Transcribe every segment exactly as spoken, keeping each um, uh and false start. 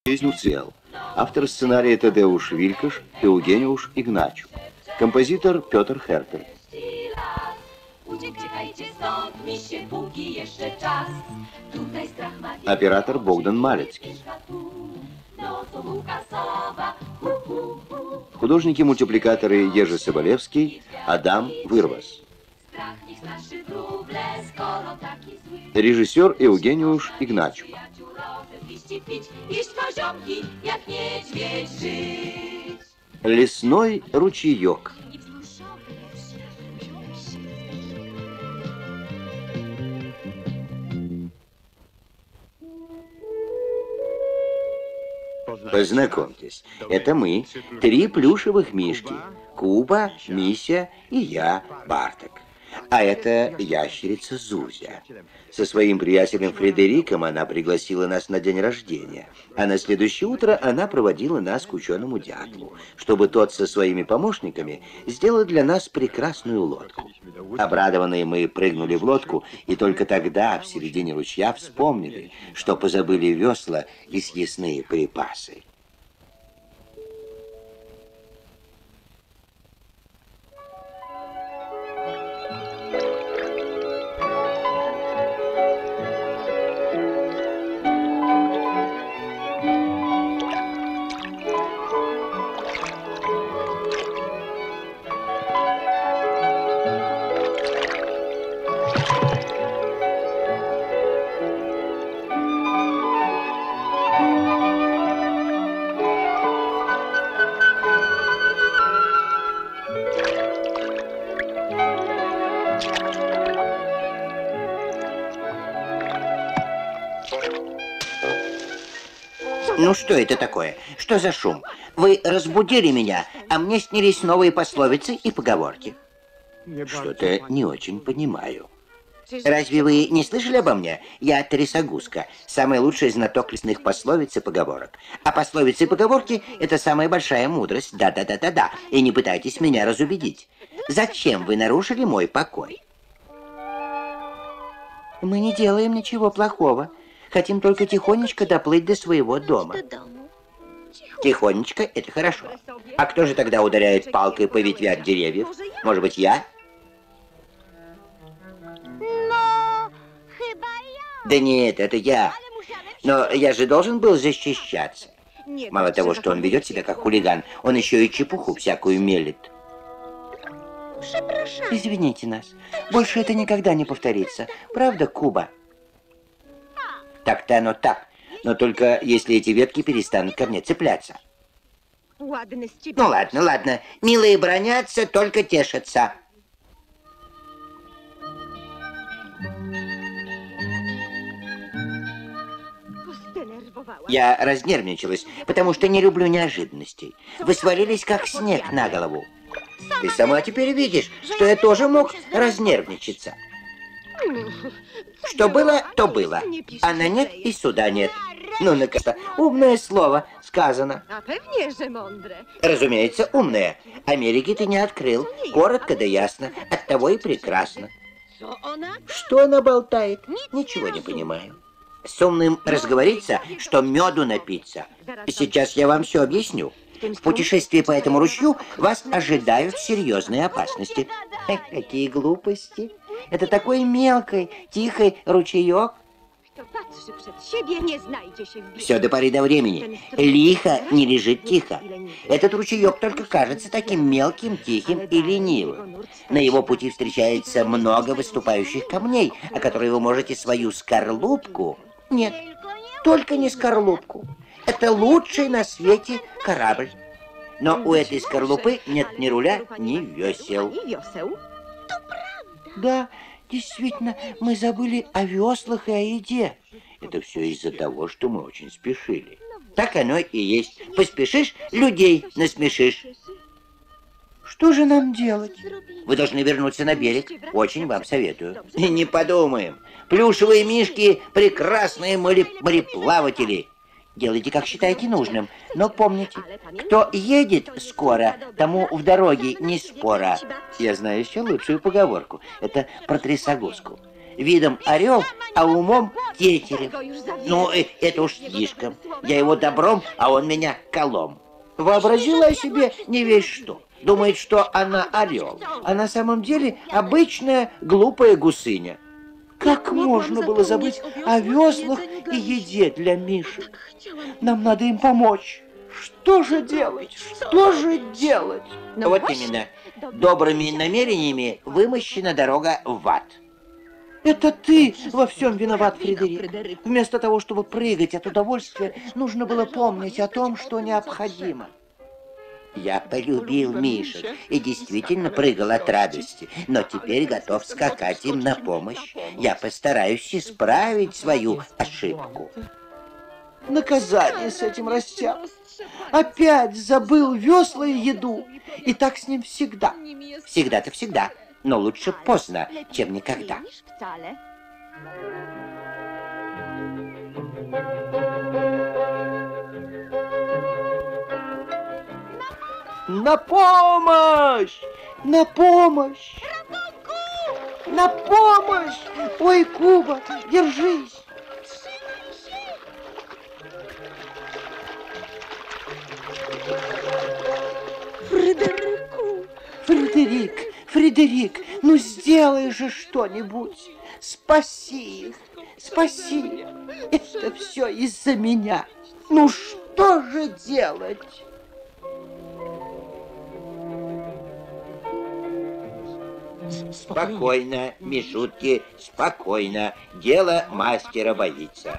Жизнь уцел. Автор сценария Тадеуш Вилькаш, Еўгениуш Игначук. Композитор Петр Хертер. Оператор Богдан Малецкий. Художники-мультипликаторы Ежи Соболевский, Адам Вырвас. Режиссер Еўгениуш Игначук. Лесной ручеек. Познакомьтесь, это мы, три плюшевых мишки. Куба, Мися и я, Барток. А это ящерица Зузя. Со своим приятелем Фредериком она пригласила нас на день рождения, а на следующее утро она проводила нас к ученому дятлу, чтобы тот со своими помощниками сделал для нас прекрасную лодку. Обрадованные мы прыгнули в лодку, и только тогда, в середине ручья, вспомнили, что позабыли весла и съестные припасы. Ну что это такое? Что за шум? Вы разбудили меня, а мне снились новые пословицы и поговорки. Что-то не очень понимаю. Разве вы не слышали обо мне? Я Трясогузка, самый лучший знаток лесных пословиц и поговорок. А пословицы и поговорки – это самая большая мудрость. Да-да-да-да-да. И не пытайтесь меня разубедить. Зачем вы нарушили мой покой? Мы не делаем ничего плохого. Хотим только тихонечко доплыть до своего дома. Тихонечко – это хорошо. А кто же тогда ударяет палкой по ветвям деревьев? Может быть, я? Да нет, это я. Но я же должен был защищаться. Мало того, что он ведет себя как хулиган, он еще и чепуху всякую мелет. Извините нас. Больше это никогда не повторится. Правда, Куба? Так-то оно так. Но только если эти ветки перестанут ко мне цепляться. Ну ладно, ладно. Милые бронятся, только тешатся. Я разнервничалась, потому что не люблю неожиданностей. Вы свалились, как снег на голову. Ты сама теперь видишь, что я тоже мог разнервничаться. Что было, то было. А на нет и суда нет. Ну, наконец-то, умное слово сказано. Разумеется, умное. Америки ты не открыл. Коротко да ясно. Оттого и прекрасно. Что она болтает? Ничего не понимаю. С умным разговориться, что меду напиться. Сейчас я вам все объясню. В путешествии по этому ручью вас ожидают серьезные опасности. Эх, какие глупости. Это такой мелкий, тихий ручеек. Все до поры до времени. Лихо не лежит тихо. Этот ручеек только кажется таким мелким, тихим и ленивым. На его пути встречается много выступающих камней, о которых вы можете свою скорлупку... Нет, только не скорлупку. Это лучший на свете корабль. Но у этой скорлупы нет ни руля, ни весел. Да, действительно, мы забыли о веслах и о еде. Это все из-за того, что мы очень спешили. Так оно и есть. Поспешишь, людей насмешишь. Что же нам делать? Вы должны вернуться на берег. Очень вам советую. Не подумаем. Плюшевые мишки – прекрасные мореплаватели. Делайте, как считаете нужным. Но помните, кто едет скоро, тому в дороге не спора. Я знаю еще лучшую поговорку. Это про Трясогузку. Видом орел, а умом тетерев. Ну, э, это уж слишком. Я его добром, а он меня колом. Вообразила о себе не весь что. Думает, что она орел, а на самом деле обычная глупая гусыня. Как можно было забыть о веслах и еде для мишек? Нам надо им помочь. Что же делать? Что же делать? Вот именно. Добрыми намерениями вымощена дорога в ад. Это ты во всем виноват, Фредерик. Вместо того, чтобы прыгать от удовольствия, нужно было помнить о том, что необходимо. Я полюбил мишек и действительно прыгал от радости, но теперь готов скакать им на помощь. Я постараюсь исправить свою ошибку. Наказание с этим растяп. Опять забыл весла и еду. И так с ним всегда. Всегда-то всегда. Но лучше поздно, чем никогда. На помощь! На помощь! На помощь! Ой, Куба, держись! Фредерику! Фредерик, Фредерик, ну сделай же что-нибудь! Спаси их! Спаси! Это все из-за меня! Ну что же делать? Спокойно, Мишутки, спокойно. Дело мастера боится.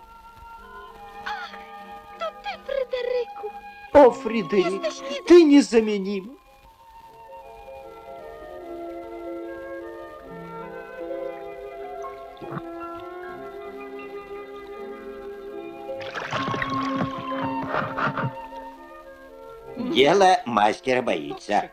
To ty, Fryderyku! О, Фредерик, ты незаменим. Дело мастера боится.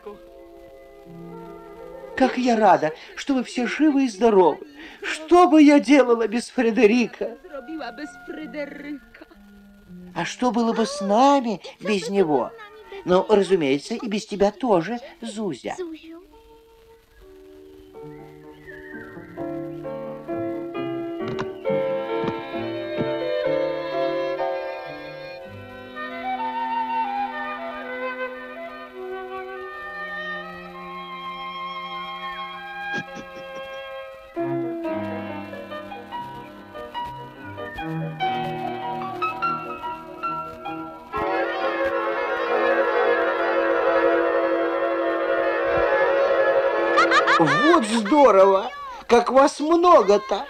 Как я рада, что вы все живы и здоровы. Что бы я делала без Фредерика? Zrobiła bez Fryderyka. А что было бы с нами без него? Ну, разумеется, и без тебя тоже, Зузя. Zuziu? Вот здорово! Как вас много-то!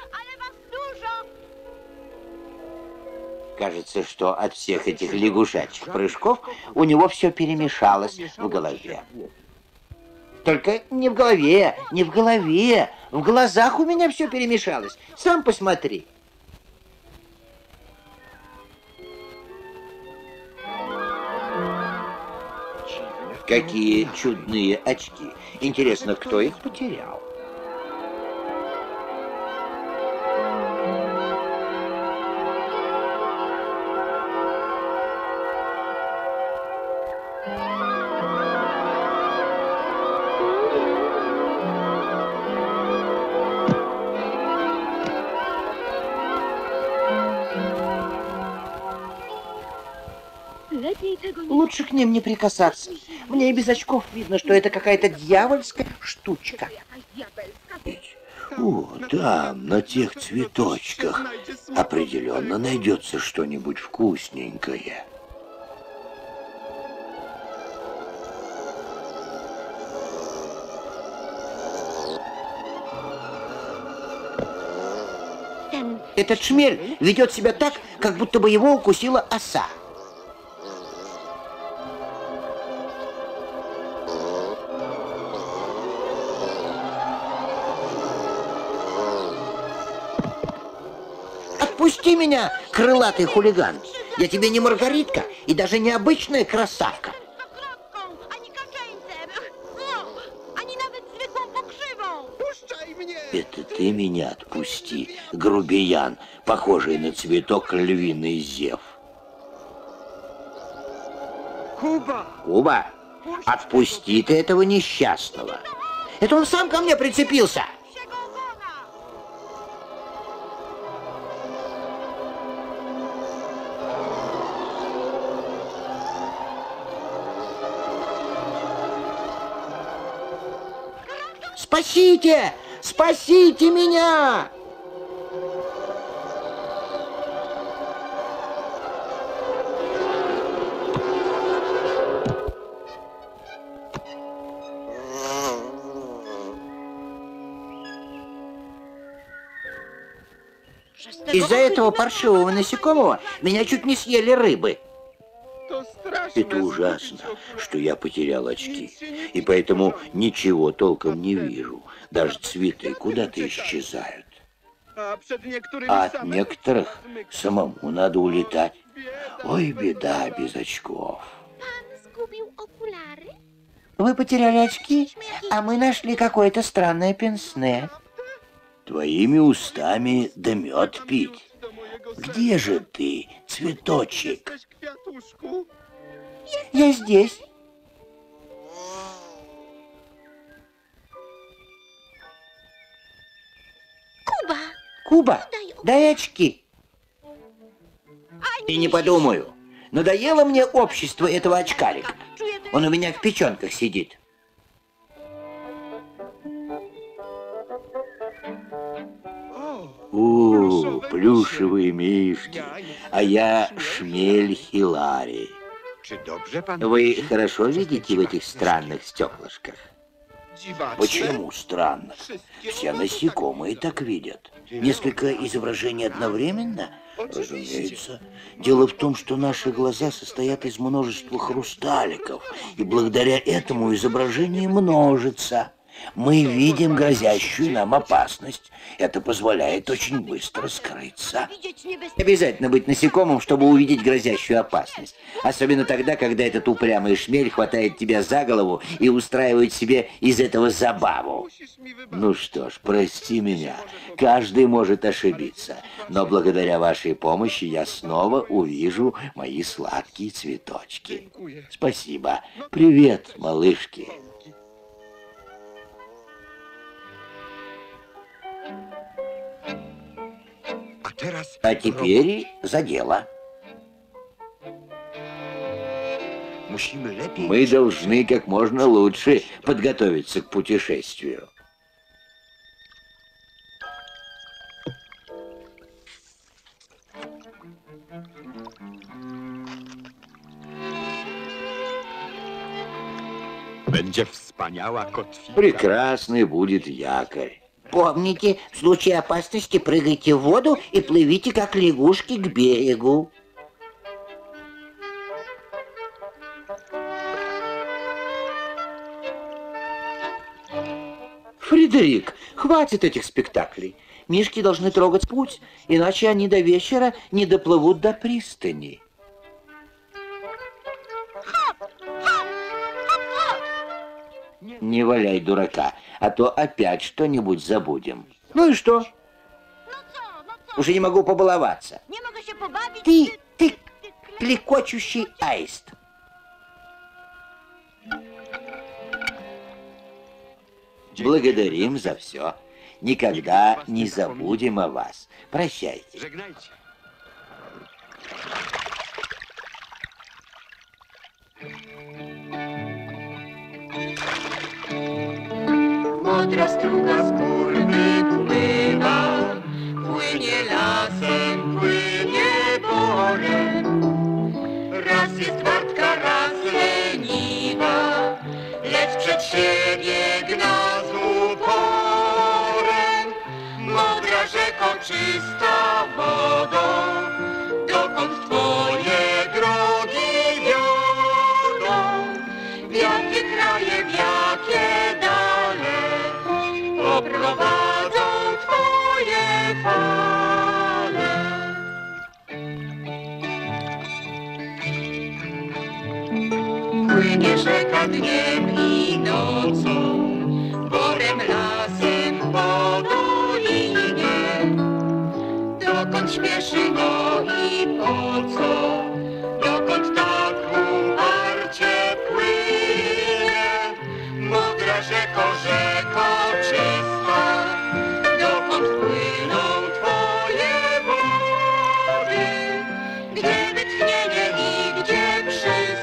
Кажется, что от всех этих лягушачьих прыжков у него все перемешалось в голове. Только не в голове, не в голове. В глазах у меня все перемешалось. Сам посмотри. Какие чудные очки. Интересно, кто их потерял? Лучше к ним не прикасаться. Мне и без очков видно, что это какая-то дьявольская штучка. О, там, на тех цветочках, определенно найдется что-нибудь вкусненькое. Этот шмель ведет себя так, как будто бы его укусила оса. Отпусти меня, крылатый хулиган. Я тебе не Маргаритка и даже не обычная красавка. Это ты меня отпусти, грубиян, похожий на цветок львиный зев. Куба, отпусти ты этого несчастного. Это он сам ко мне прицепился. Спасите! Спасите меня! Из-за этого паршивого насекомого меня чуть не съели рыбы. Это ужасно, что я потерял очки, и поэтому ничего толком не вижу. Даже цветы куда-то исчезают. А от некоторых самому надо улетать. Ой, беда без очков. Pan zgubił okulary? Вы потеряли очки, а мы нашли какое-то странное пенсне. Твоими устами да мед пить. Где же ты, цветочек? Я здесь. Kuba! Куба, дай очки. И не подумаю. Надоело мне общество этого очкарика. Он у меня в печенках сидит. О, плюшевые мишки, а я шмель Хилари. Вы хорошо видите в этих странных стеклышках? Почему странно? Все насекомые так видят. Несколько изображений одновременно? Разумеется. Дело в том, что наши глаза состоят из множества хрусталиков, и благодаря этому изображение множится. Мы видим грозящую нам опасность. Это позволяет очень быстро скрыться. Обязательно быть насекомым, чтобы увидеть грозящую опасность. Особенно тогда, когда этот упрямый шмель хватает тебя за голову и устраивает себе из этого забаву. Ну что ж, прости меня. Каждый может ошибиться. Но благодаря вашей помощи я снова увижу мои сладкие цветочки. Спасибо. Привет, малышки. А теперь за дело. Мы должны как можно лучше подготовиться к путешествию. Прекрасный будет якорь. Помните, в случае опасности прыгайте в воду и плывите, как лягушки, к берегу. Фредерик, хватит этих спектаклей. Мишки должны трогать путь, иначе они до вечера не доплывут до пристани. Не валяй дурака, а то опять что-нибудь забудем. Ну и что? Уже не могу побаловаться. Ты, ты клекочущий аист. Благодарим за все. Никогда не забудем о вас. Прощайте. Modra struga z gór wypływa, płynie lasem, płynie borem. Raz jest wartka, raz leniwa, lecz przed siebie gna z uporem. Modra rzeko, czysta wodo, dokąd twoje drogi wiodą? W jakie kraje, w jakie dale oprowadzą twoje fale? Płynie rzeka dniem i nocą, borem, lasem, po dolinie. Dokąd śpieszy go i po co? Dokąd tak uparcie płynie? Modra rzeko, rzeko czysta, dokąd płyną twoje wody? Gdzie wytchnienie i gdzie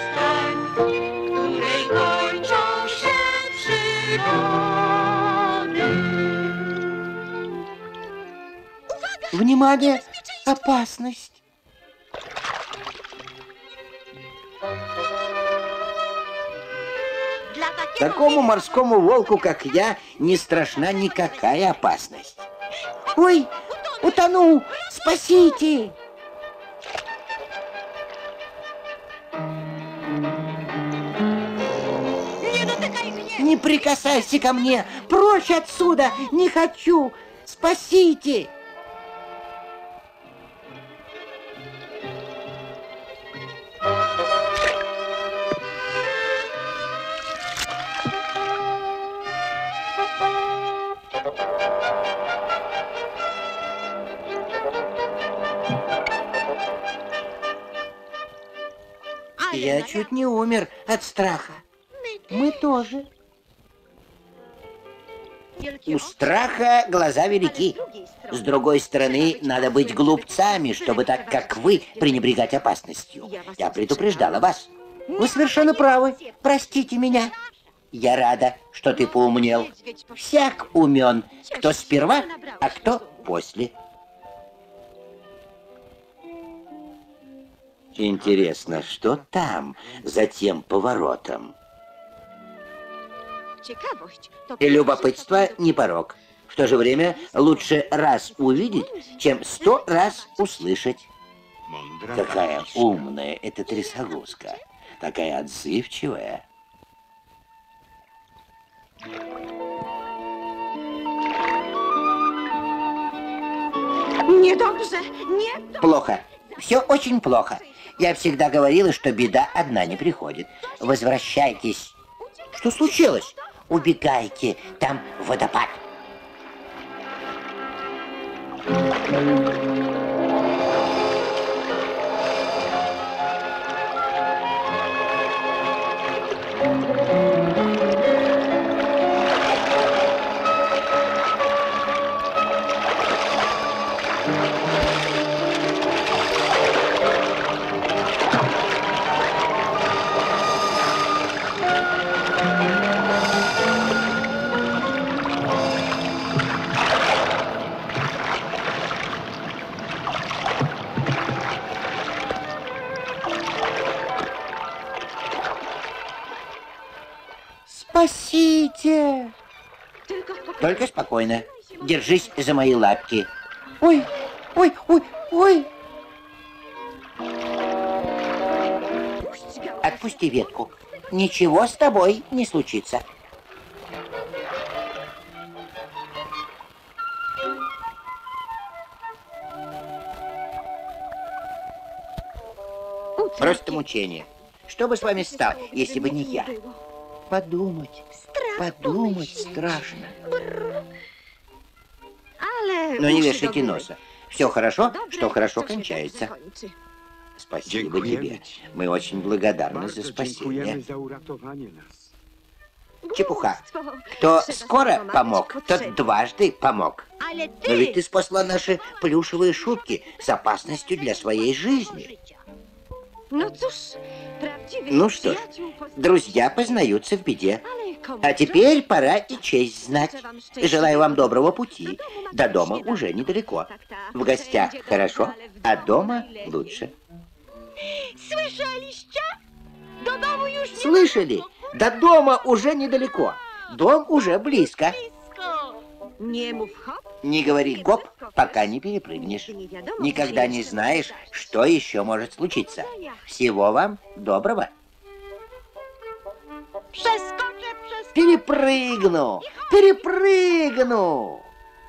przystań, której kończą się przygody? Внимание! Опасность! Такому морскому волку, как я, не страшна никакая опасность. Ой, утонул! Спасите! Не прикасайся ко мне! Прочь отсюда! Не хочу! Спасите! Я чуть не умер от страха. Мы тоже. У страха глаза велики. С другой стороны, надо быть глупцами, чтобы так, как вы, пренебрегать опасностью. Я предупреждала вас. Вы совершенно правы. Простите меня. Я рада, что ты поумнел. Всяк умен, кто сперва, а кто после. Интересно, что там, за тем поворотом? И любопытство не порок. В то же время лучше раз увидеть, чем сто раз услышать. Какая умная эта трясогузка. Такая отзывчивая. Недобрze, не... Плохо. Все очень плохо. Я всегда говорила, что беда одна не приходит. Возвращайтесь. Что случилось? Убегайте, там водопад. Спасите! Только спокойно. Держись за мои лапки. Ой, ой, ой, ой. Отпусти ветку. Ничего с тобой не случится. Просто мучение. Что бы с вами стало, если бы не я? Подумать, подумать страшно. Но не вешайте носа. Все хорошо, что хорошо кончается. Спасибо тебе. Мы очень благодарны за спасение. Чепуха. Кто скоро помог, тот дважды помог. Но ведь ты спасла наши плюшевые шубки с опасностью для своей жизни. Ну что ж, друзья познаются в беде. А теперь пора и честь знать. Желаю вам доброго пути. До дома уже недалеко. В гостях хорошо, а дома лучше. Слышали? До дома уже недалеко. Дом уже близко. Не говори гоп, пока не перепрыгнешь. Никогда не знаешь, что еще может случиться. Всего вам доброго. Перепрыгну! Перепрыгну!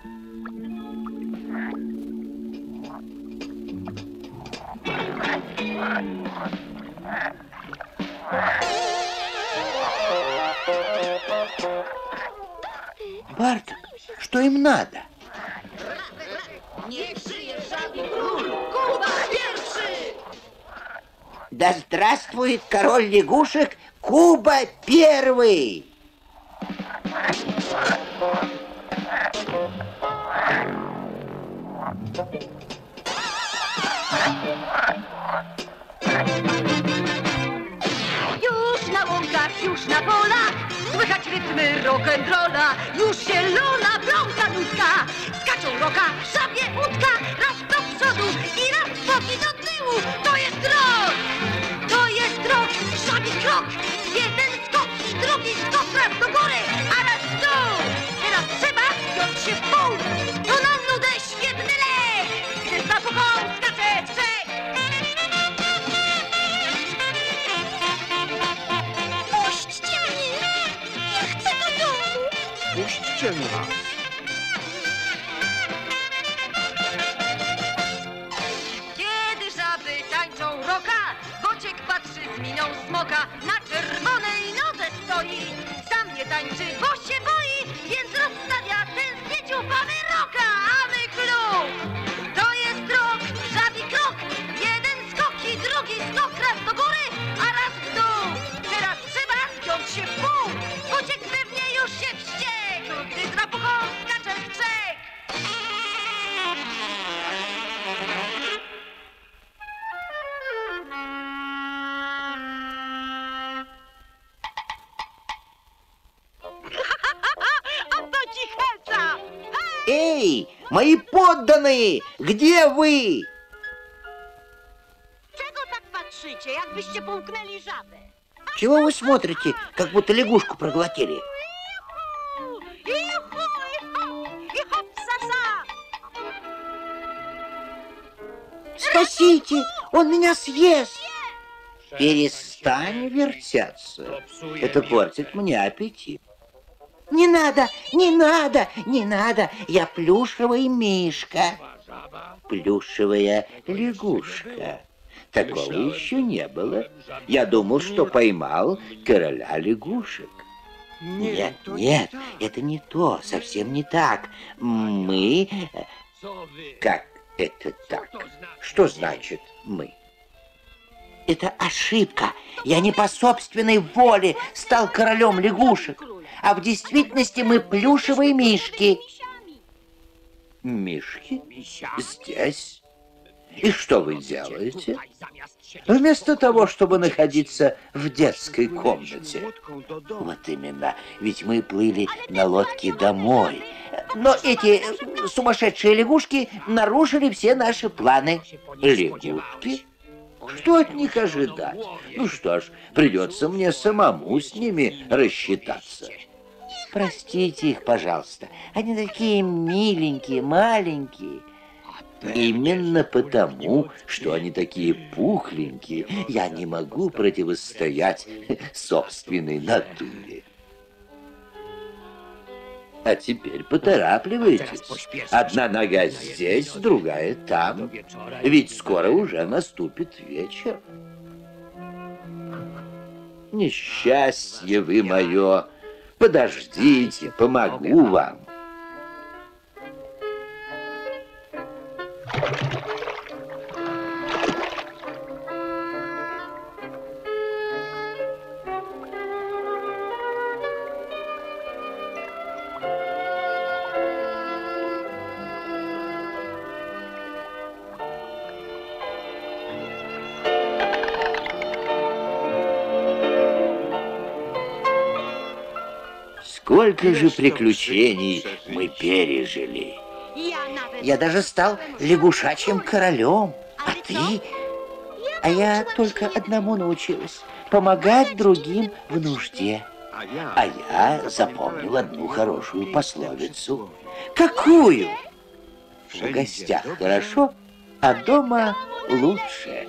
Барток, что им надо? Да здравствует король лягушек Куба Первый! Już na łąkach, już na polach słychać rytmy rock'n'rolla. Już zielona bronka ludzka, skaczą roka, szabie, łódka, raz przodu i raz boki do tyłu. To jest rok! To jest rok, żabi krok. Jeden skok i drugi skok raz do góry, a raz w dół. Teraz trzeba wziąć się w pół. To na nudę świetny lek, gdy za puchą skacze w trzech. Puśćcie mnie! Ja chcę do domu! Puśćcie nas. Kiedy żaby tańczą roka, Bociek patrzy z miną smoka. Na czerwonej nodze stoi, sam nie tańczy, bo się boi, więc rozstawia tęsknie dziupawy roka. A my klub! To jest rok, żabi krok. Jeden skok i drugi skok raz do góry, a raz w dół. Teraz trzeba spiąć się w pół. Bociek pewnie już się wściekł, gdy z rapuchą skacze w trzech. Эй, мои подданные, где вы? Czego tak patrzycie, jakbyście połknęli żabę? Чего вы смотрите, как будто лягушку проглотили? Ichu, ichu, i hop, sa, sa. Спасите, он меня съест. Перестань вертеться. Это портит мне аппетит. Не надо, не надо, не надо. Я плюшевый мишка. Плюшевая лягушка. Такого еще не было. Я думал, что поймал короля лягушек. Нет, нет, это не то, совсем не так. Мы... Как это так? Что значит «мы»? Это ошибка. Я не по собственной воле стал королем лягушек, а в действительности мы плюшевые мишки. Мишки? Здесь? И что вы делаете? Вместо того, чтобы находиться в детской комнате. Вот именно, ведь мы плыли на лодке домой. Но эти сумасшедшие лягушки нарушили все наши планы. Лягушки? Что от них ожидать? Ну что ж, придется мне самому с ними рассчитаться. Простите их, пожалуйста. Они такие миленькие, маленькие. Именно потому, что они такие пухленькие, я не могу противостоять собственной натуре. А теперь поторапливайтесь. Одна нога здесь, другая там. Ведь скоро уже наступит вечер. Несчастье вы мое. Подождите, помогу вам. Сколько же приключений мы пережили. Я даже стал лягушачьим королем. А ты? А я только одному научилась. Помогать другим в нужде. А я запомнил одну хорошую пословицу. Какую? В гостях хорошо, а дома лучше.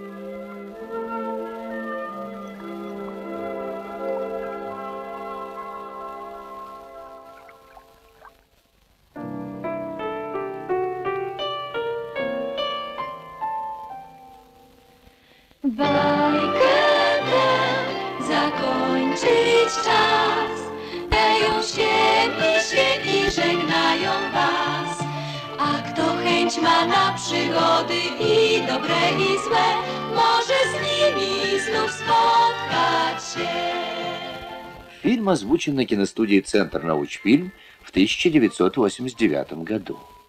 Bajkę tę zakończyć czas. Dają się misie i żegnają was. A kto chęć ma na przygody i dobre i złe, może z nimi znów spotkać się. Фильм озвучен на киностудии «Центр Научфильм» в тысяча девятьсот восемьдесят девятом году.